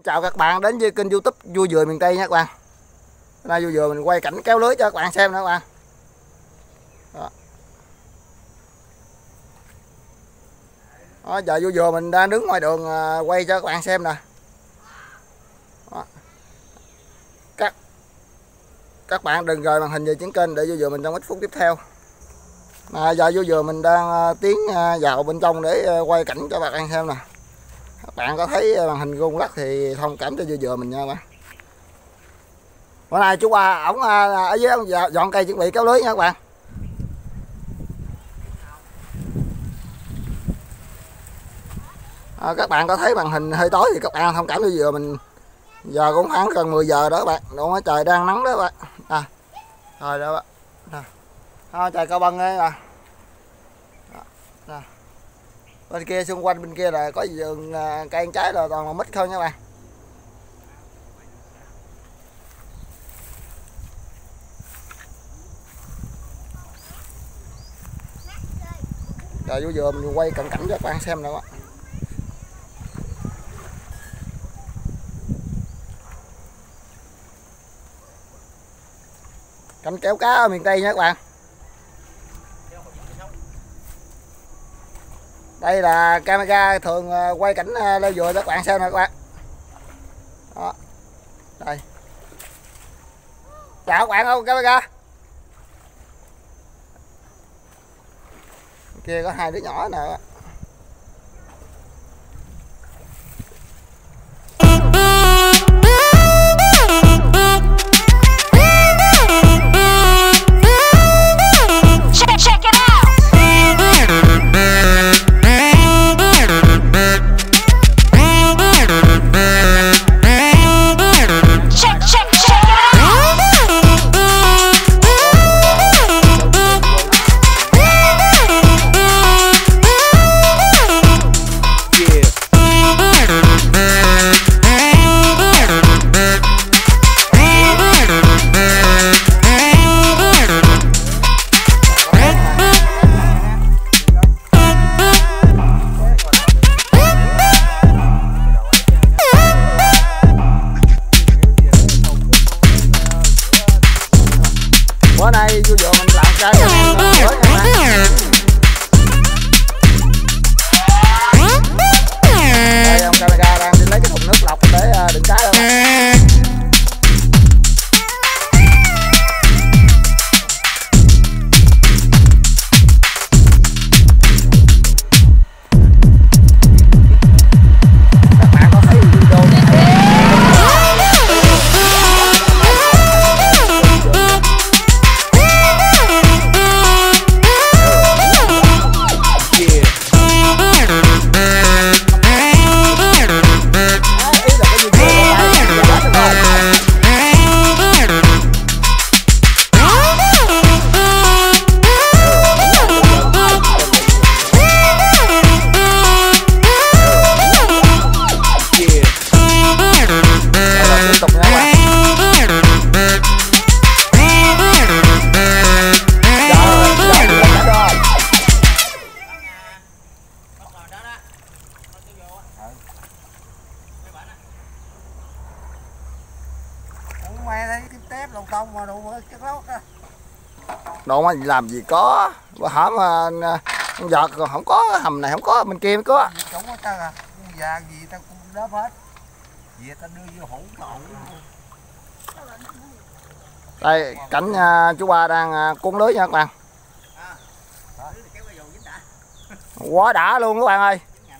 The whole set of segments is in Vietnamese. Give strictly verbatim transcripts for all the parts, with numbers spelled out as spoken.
Chào các bạn đến với kênh YouTube Vui Vườn Miền Tây nha các bạn. Hôm nay Vui Vườn mình quay cảnh kéo lưới cho các bạn xem nữa các bạn. Đó. Đó, giờ Vui Vườn mình đang đứng ngoài đường quay cho các bạn xem nè. Đó. Các các bạn đừng rời màn hình về chuyến kênh để Vui Vườn mình trong ít phút tiếp theo. À, giờ Vui Vườn mình đang tiến vào bên trong để quay cảnh cho các bạn xem nè. Các bạn có thấy màn hình rung lắc thì thông cảm cho Vui Vườn mình nha các bạn. Bữa nay chú Ba ổng ở dưới ông dọn cây chuẩn bị kéo lưới nha các bạn. À, các bạn có thấy màn hình hơi tối thì các bạn thông cảm cho Vui Vườn mình. Giờ cũng khoảng gần mười giờ đó các bạn. Đúng, trời đang nắng đó các bạn. À, rồi đó các bạn. À, trời cao băng đây nè. À, bên kia xung quanh bên kia là có vườn cây trái là toàn là mít không nha các bạn. Rồi Vui Vườn mình quay cận cảnh cho các bạn xem nữa. Cảnh kéo cá ở miền Tây nha các bạn. Đây là camera thường quay cảnh leo dừa cho các bạn xem nè các bạn. Đó. Đây. Chào các bạn không camera. Kia có hai đứa nhỏ nè. Bữa nay Vui Vườn mình làm cái mới nha bạn. Đây ông camera đang đi lấy cái thùng nước lọc để đựng cá đó. Đồ mà làm gì có, bữa hổm con giọt còn không có, hầm này không có, bên kia mới có. Không có ta à, già gì ta cũng đớp hết. Gì ta đưa vô hũ còn. Đây cảnh uh, chú Ba đang uh, cuốn lưới nha các bạn. Quá đã luôn các bạn ơi.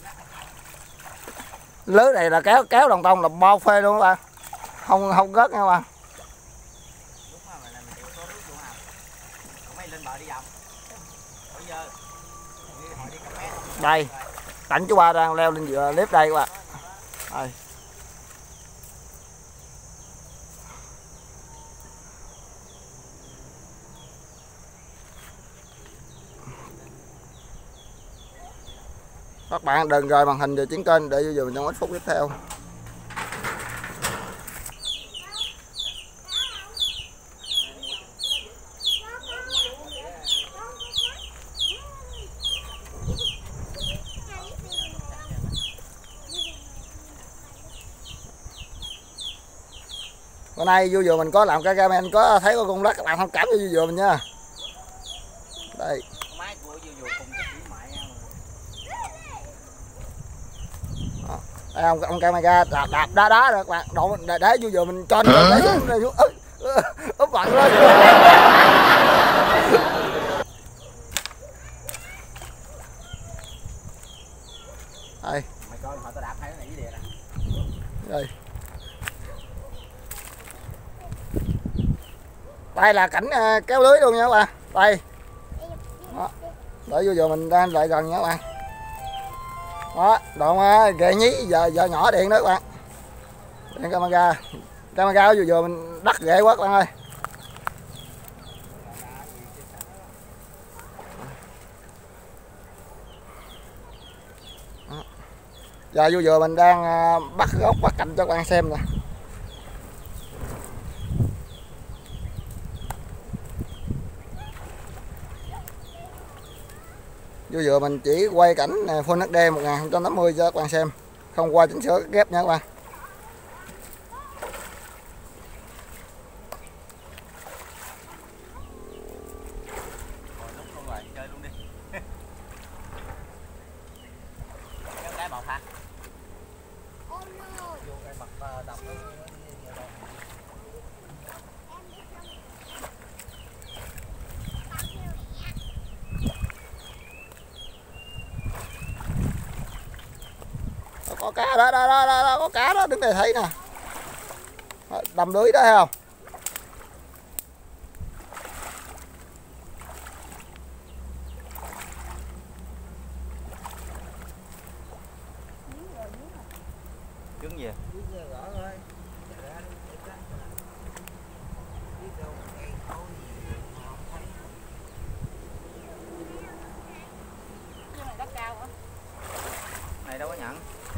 Lưới này là kéo kéo đồng tông là bao phê luôn các bạn. Không không rớt nha các bạn. Đây cảnh chú Ba đang leo lên dừa clip đây các bạn. Đây. Các bạn đừng rời màn hình về chuyến kênh để Vui Vườn mình trong ít phút tiếp theo. Bữa nay vui vừa mình có làm cái camera có thấy có con lắc, các bạn thông cảm cho vui vừa mình nha. Đây. Đây ông ông camera đạp đạp đá đá rồi các bạn, độ để, để vui vừa mình cho để xuống đây xuống úp bạn lên. Đây. Mày coi họ tao đạp hai cái này với đè nè. Đây. Đây là cảnh uh, kéo lưới luôn nha các bạn. Đây. Đó. Để vô giờ mình đang lại gần nha các bạn. Đó, đoạn uh, ghệ nhí giờ giờ nhỏ điện đó các bạn. Điện camera. Camera vô giờ mình đắt ghệ quá các bạn ơi. Giờ vô giờ mình đang uh, bắt gốc bắt cạnh cho các bạn xem nè. Vô giờ mình chỉ quay cảnh Full hát đê một nghìn không trăm tám mươi cho các bạn xem, không qua chỉnh sửa ghép nha các bạn. Có cá đó, đó, đó, đó, đó, có cá đó, đứng đây thấy nè. Đầm lưới đó thấy không? Trứng gì? Này đâu có nhận.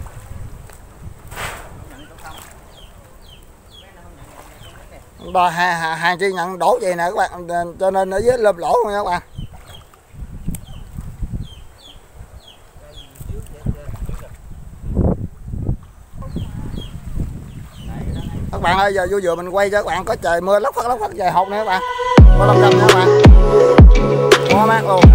Đò hàng hàng chi nhận đổ vậy nè các bạn, cho nên ở dưới lơm lỗ nha các bạn. Các bạn ơi, giờ vô vừa mình quay cho các bạn có trời mưa lóc phất lóc phất dài hột nè các bạn. Có lâm lâm nha các bạn. Quá mát luôn.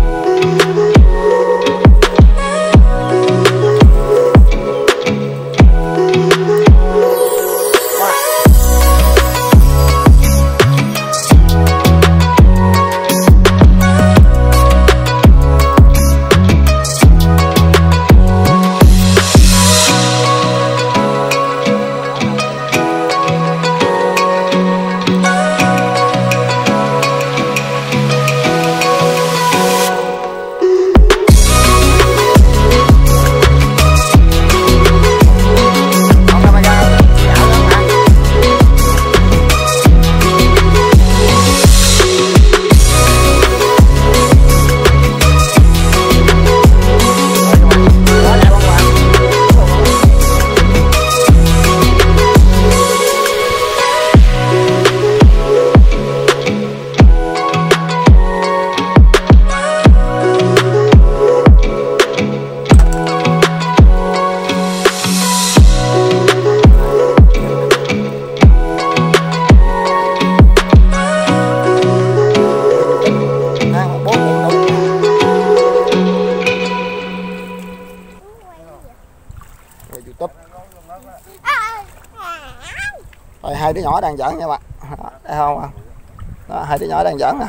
Rồi, hai đứa nhỏ đang giỡn nha bạn. Đây không? Đó, hai đứa nhỏ đang giỡn nè.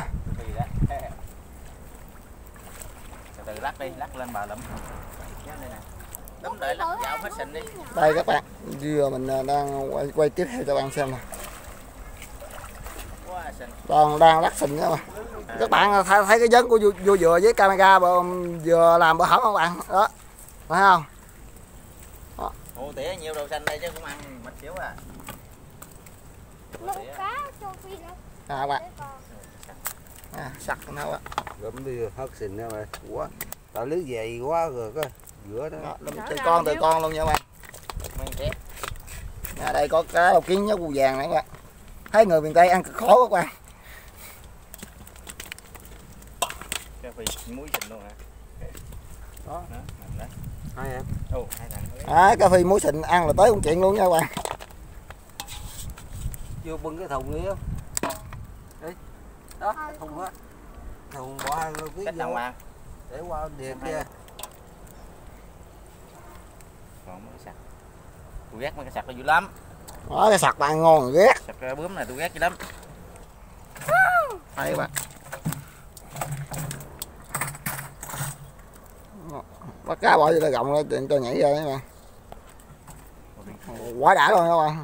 Từ từ lắc đi, lắc lên bà lụm. Đúng rồi, lắc dạo hết xình đi. Đây các bạn, vừa mình đang quay, quay tiếp theo cho bạn xem nè. Đang đang lắc xình nha các bạn. Các bạn thấy, thấy cái vấn của vô dừa với camera vừa làm bữa hổm không bạn? Đó. Thấy không? Đó. Ủa tỉa nhiều đồ xanh đây chứ cũng ăn mệt xíu à. À các bạn. À, sặc đâu á. Gấm đi hớt xình nha mày. Quá. Tao lưới dày quá rồi cơ. Giữa đó. Đó, từ con từ con luôn nha các bạn. À, đây có cá đầu kiến nhớ cu vàng này các bạn. Thấy người miền Tây ăn cực khổ các bạn. Cái phi muối xịn luôn hả? Đó. Đó, nằm đấy. Hai em. Ồ, hai thằng. À, cà phê muối xịn ăn là tới công chuyện luôn nha các bạn. Vô bưng cái thùng đi không? Đi. Đó, cái thùng á. Thùng bỏ hai ký Cách nào ăn? để qua điện kia. Còn mấy cái sặc. Tôi ghét mấy cái sặc là dữ lắm. Đó, cái sặc bạn ngon rồi ghét. Sặc bướm này tôi ghét dữ lắm. Đây các bạn. Bắt cá bỏ vô đây gọng ra cho nhảy ra đấy mà. Quá đã luôn các bạn.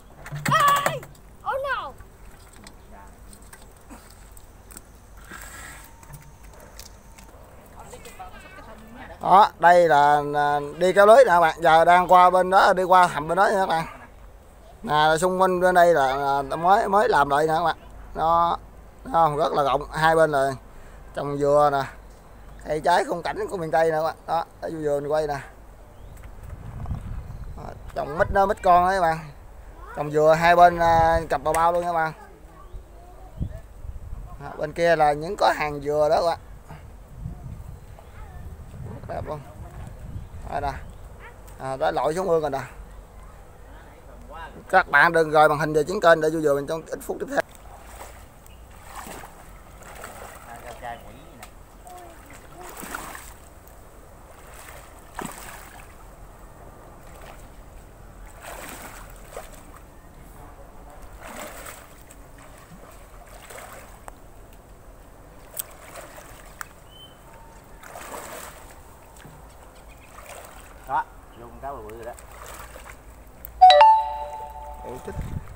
Đó, đây là đi kéo lưới nè các bạn, giờ đang qua bên đó, đi qua hầm bên đó nha các bạn. Nè, xung quanh bên đây là mới mới làm lại nè các bạn. Nó nó rất là rộng, hai bên là trồng dừa nè, cây trái khung cảnh của miền Tây nè các bạn. Đó, ở dừa mình quay nè. Trồng mít nó mít con đó các bạn. Trồng dừa hai bên cặp bao bao luôn các bạn. Đó, bên kia là những có hàng dừa đó các bạn. Đẹp luôn. Đây nè. À, đó lội xuống mương rồi nè. Các bạn đừng rời màn hình về chiến kênh để vui vừa mình trong ít phút tiếp theo. Đó, luôn cá bự bự rồi đó. Ủa, thích.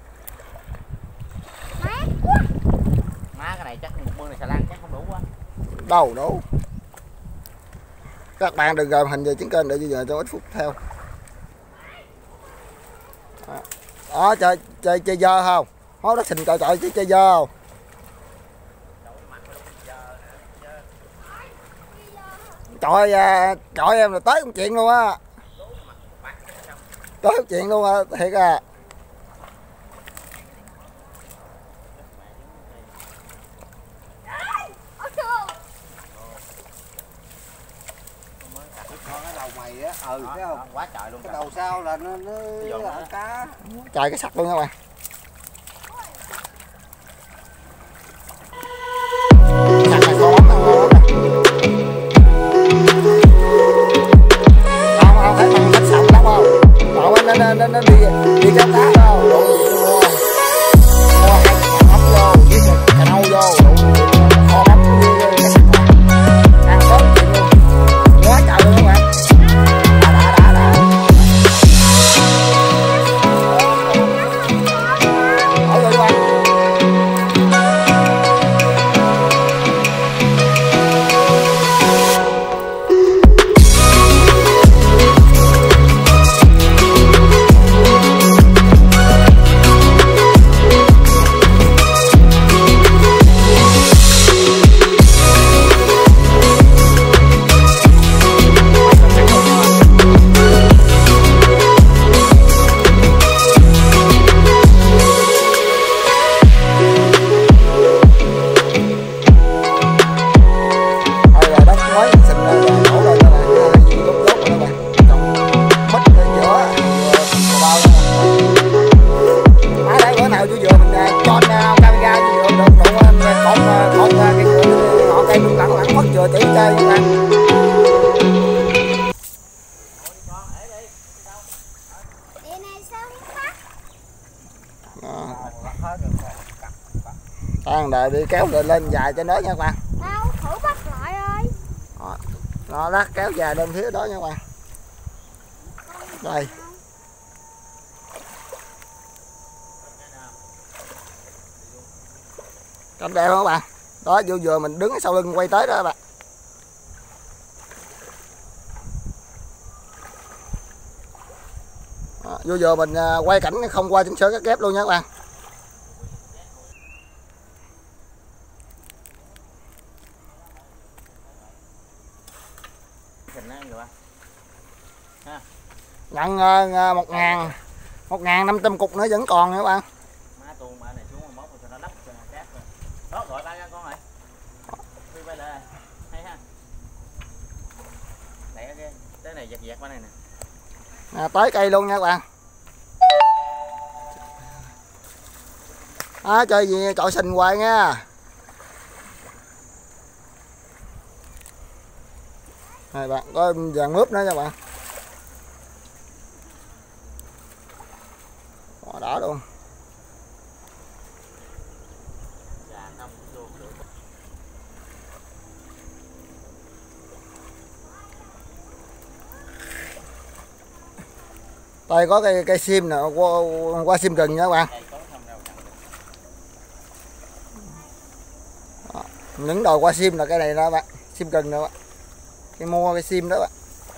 Má cái này chắc một bữa này xà lan chắc không đủ quá. Đâu đủ. Các bạn đừng rời màn hình về chiến kênh để vui vừa trong ít phút theo. Đó, chơi chơi chơi dơ không? Hố đất xình trời trời chứ chơi dơ không? Trời ơi, trời em là tới công chuyện luôn á. Tới công chuyện luôn á, thiệt à. Con cái đầu mày á, ừ thấy không? Quá trời luôn. Cái đầu sau là nó nó là cá. Trời cái sặc luôn các bạn. Sặc này khó lắm, khó lắm. Không, không phải bằng cách sặc lắm không? Cậu nó nó nó nó đi đi kéo cá đâu. Mua hai cái ốc vô, với cà nâu vô, kho bắp với cái sặc này. Ăn tốt chuyện luôn. Quá trời luôn các bạn. Đã đã đã đã. Ở rồi các bạn. Đang đợi đi kéo lên lên dài cho nó nha các bạn. Đâu, thử bắt lại ơi. Đó, nó lát kéo dài lên phía đó nha các bạn. Đây. Cảnh đẹp không các bạn? Đó, vô vừa mình đứng sau lưng quay tới đó các bạn. Đó, vô vừa mình quay cảnh không qua chỉnh sửa các ghép luôn nha các bạn. Nhận uh, một ngàn một ngàn năm trăm cục nữa vẫn còn nữa các bạn. Má tuôn ba này xuống móc cho nó lấp cho nó cát rồi. Đó gọi ba con rồi. Đi bay lại. Hay ha. Lẹ cái cái này dẹt dẹt qua này nè. À, tới cây luôn nha các bạn. Đó, chơi gì chọi sình hoài nha. Này bạn, có vàng mướp nữa nha bạn. Đó, đỏ luôn. Đây có cây cây sim nè, qua, qua sim rừng nha các bạn. Đó, những đồi qua sim là cái này đó bạn, sim rừng nữa bạn. Cái mua cái sim đó bạn.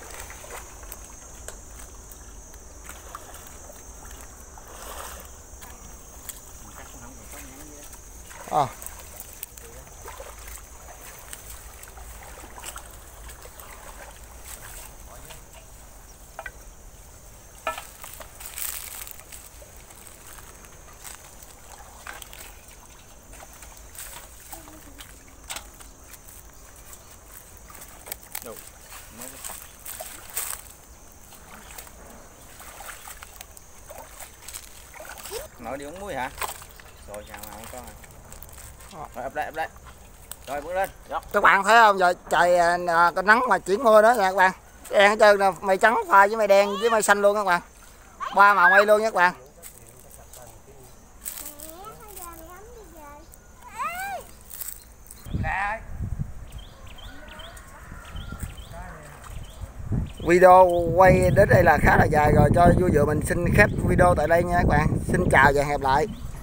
À. Nội đi uống muối hả? Rồi chào mà con rồi. Rồi ập lại ập lại. Rồi bước lên. Đó. Các bạn thấy không, giờ trời à, có nắng mà chuyển mưa nữa nha các bạn. Đen hết trơn nè, mây trắng pha với mây đen với mây xanh luôn các bạn. Ba màu mây luôn nha các bạn. Video quay đến đây là khá là dài rồi, cho vui dựa mình xin khép video tại đây nha các bạn. Xin chào và hẹn gặp lại.